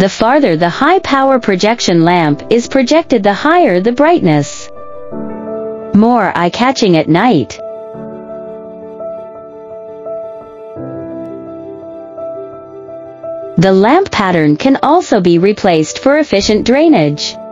The farther the high-power projection lamp is projected, the higher the brightness. More eye-catching at night. The lamp pattern can also be replaced for efficient drainage.